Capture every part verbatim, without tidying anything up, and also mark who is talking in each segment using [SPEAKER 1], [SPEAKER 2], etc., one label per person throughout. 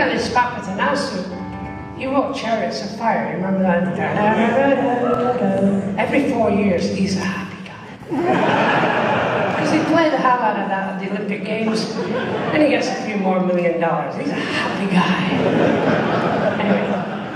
[SPEAKER 1] Vangelis Papatanasu, he wrote Chariots of Fire. You remember that? Every four years, he's a happy guy. Because he played the hell out of that at the Olympic Games, and he gets a few more million dollars. He's a happy guy. Anyway.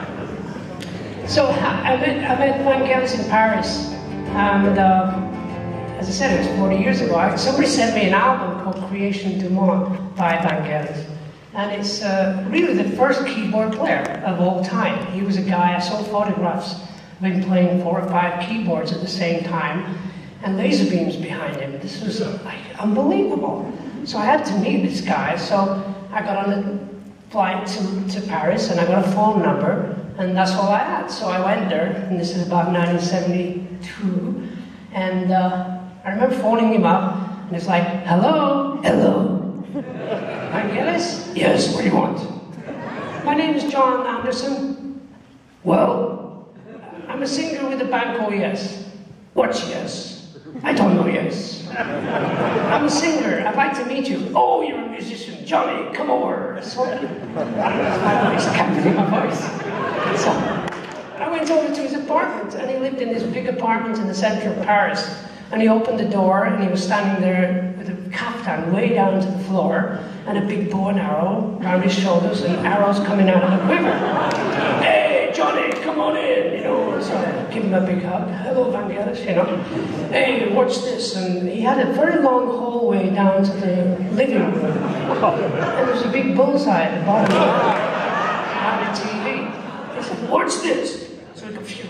[SPEAKER 1] So I met, I met Vangelis in Paris, and uh, as I said, it was forty years ago. I, somebody sent me an album called Creation du Monde by Vangelis. And it's uh, really the first keyboard player of all time. He was a guy, I saw photographs of him playing four or five keyboards at the same time, and laser beams behind him. This was like unbelievable. So I had to meet this guy, so I got on a flight to, to Paris, and I got a phone number, and that's all I had. So I went there, and this is about nineteen seventy-two, and uh, I remember phoning him up, and it's like, hello, hello. Vangelis? Yes, what do you want? My name is Jon Anderson. Well, I'm a singer with a band called Yes. What's Yes? I don't know Yes. I'm a singer. I'd like to meet you. Oh, you're a musician. Johnny, come over. So, my voice, can't believe my voice. So, I went over to his apartment, and he lived in this big apartment in the center of Paris. And he opened the door, and he was standing there with a kaftan way down to the floor, and a big bow and arrow around his shoulders, and arrows coming out of the quiver. Hey, Johnny, come on in, you know. So I give him a big hug. Hello, Vangelis, you know. Hey, watch this. And he had a very long hallway down to the living room. And there was a big bullseye at the bottom of the T V. He said, watch this. So we could phew.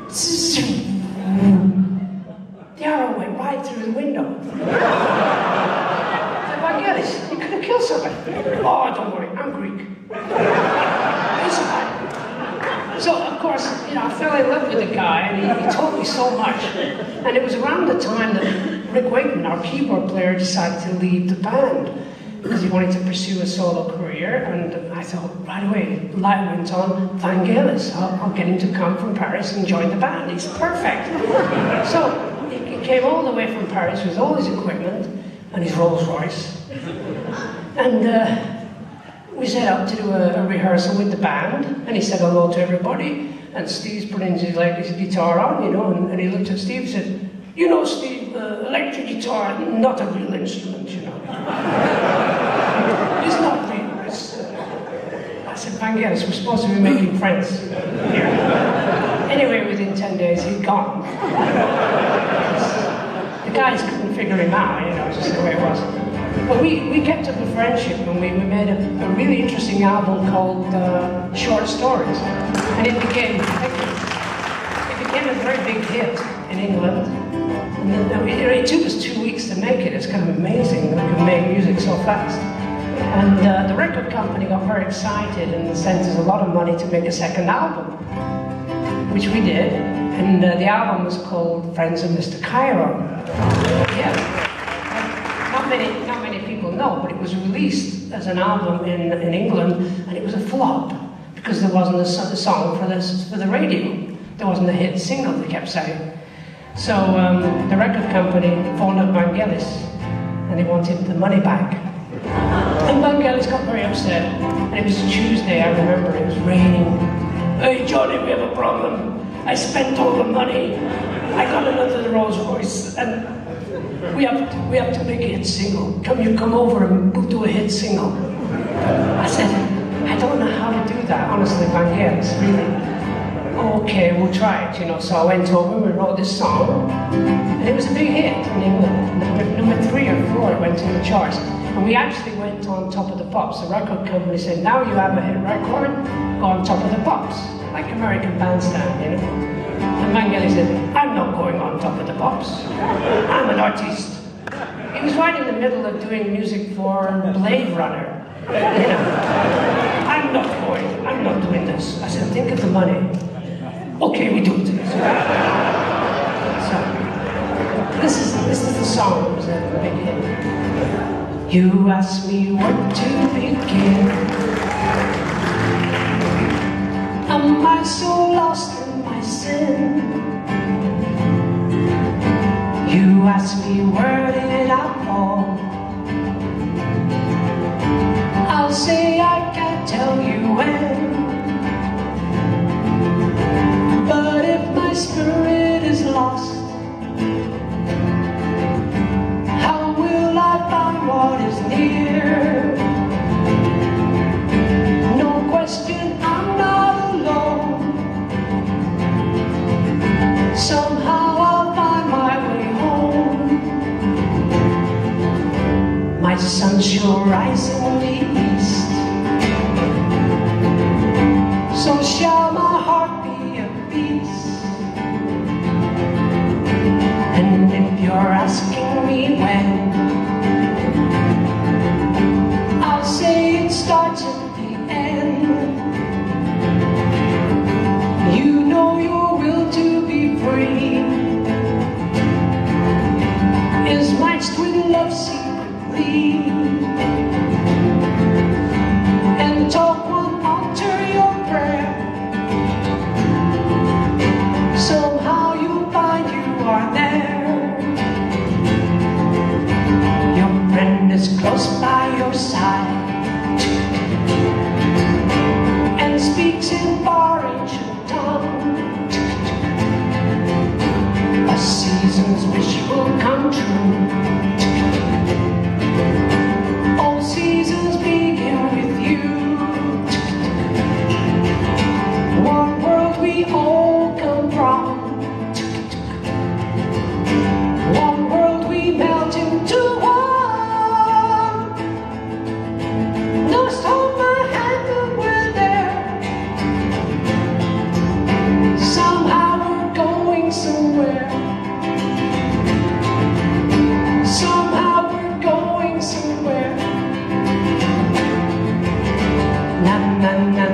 [SPEAKER 1] The arrow went right through the window. Vangelis, you could have killed somebody. Oh, don't worry, I'm Greek. It's fine. So, of course, you know, I fell in love with the guy, and he, he taught me so much. And it was around the time that Rick Wakeman, our keyboard player, decided to leave the band because he wanted to pursue a solo career. And I thought, right away, light went on, Vangelis, I'll, I'll get him to come from Paris and join the band. He's perfect. So, he came all the way from Paris with all his equipment and his Rolls Royce. And uh, we set up to do a, a rehearsal with the band, and he said hello to everybody, and Steve's putting his, like, his guitar on, you know, and, and he looked at Steve and said, you know, Steve, uh, electric guitar, not a real instrument, you know. It's not real. It's, uh... I said, Vangelis, we're supposed to be making friends here. Anyway, within ten days, he'd gone. The guys couldn't figure him out, you know, just the way it was. But we, we kept up a friendship, and we, we made a, a really interesting album called uh, Short Stories. And it became, it became a very big hit in England. And then, it, it took us two weeks to make it. It's kind of amazing that we could make music so fast. And uh, the record company got very excited and sent us a lot of money to make a second album, which we did. And uh, the album was called Friends of Mister Cairo. Yeah. Not many, not many people know, but it was released as an album in, in England, and it was a flop because there wasn't a, a song for, this, for the radio. There wasn't a hit single, they kept saying. So um, the record company phoned up Vangelis, and they wanted the money back. And Vangelis got very upset, and it was a Tuesday, I remember, it was raining. Hey Johnny, we have a problem. I spent all the money. I got another Rolls Royce, and we have to, we have to make a hit single. Come you come over and we'll do a hit single. I said, I don't know how to do that, honestly, Vangelis, really. Okay, we'll try it, you know. So I went over and we wrote this song, and it was a big hit in England. Number, number three or four, it went in the charts. And we actually went on Top of the Pops. The record company said, now you have a hit record, go on Top of the Pops. Like American Bandstand, you know. And Vangelis said, I'm not going on Top of the Pops. I'm an artist. He was right in the middle of doing music for Blade Runner. You know. I'm not going, I'm not doing this. I said, think of the money. Okay, we do it. So, this is, this is the song that was a big hit. You ask me what to begin. Am I so lost in my sin? You ask me where did I fall? I'll say I can't tell you. she'll rise in the east. So shall my heart be at peace. And if you're asking me when, I'll say it starts at the end. You know your will to be free is matched with love secretly, and talk won't alter your prayer. Somehow you'll find you are there. Your friend is close by your side and speaks in far ancient tongue. A season's wish will come true. All seasons begin with you. One world we all come from. One world we melt into one. Just hold my hand and we're there. Somehow we're going somewhere. Somehow we're going somewhere. Na na na.